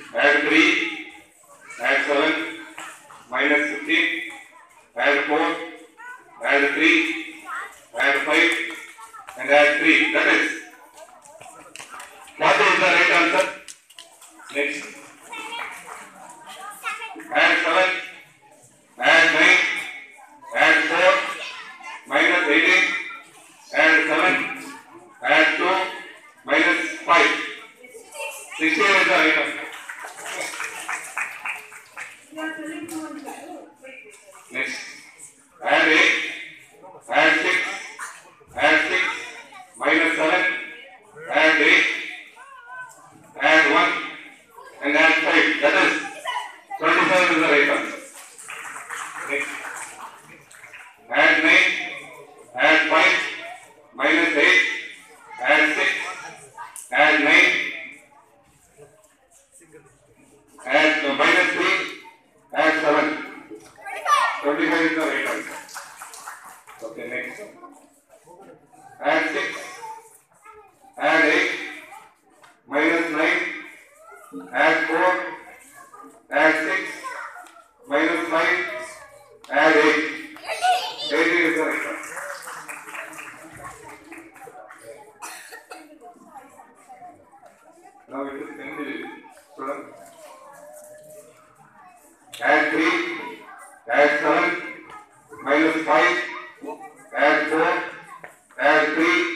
add 3, add 7, minus 15, add 4, add 3, add 5, and add 3. That is, what is the right answer? Next. Add 7, add 9, add 4, minus 18, add 7, add 2, minus 5. 16 is the right answer. Next. Add 8, add 6, add 6, minus 7, add 8, add 1, and add 5. That is 25 is the right answer. Next. Add 9, add 5, minus 8, add 6, add 9, add minus 3, add 7. 25 is the right answer. Okay, next. Add 6, add 8, minus 9, add 4, add 6, minus 5, add 8. 18 is the right answer. Now it is 10 students. Add 3, add 7, minus 5, add 4, add 3,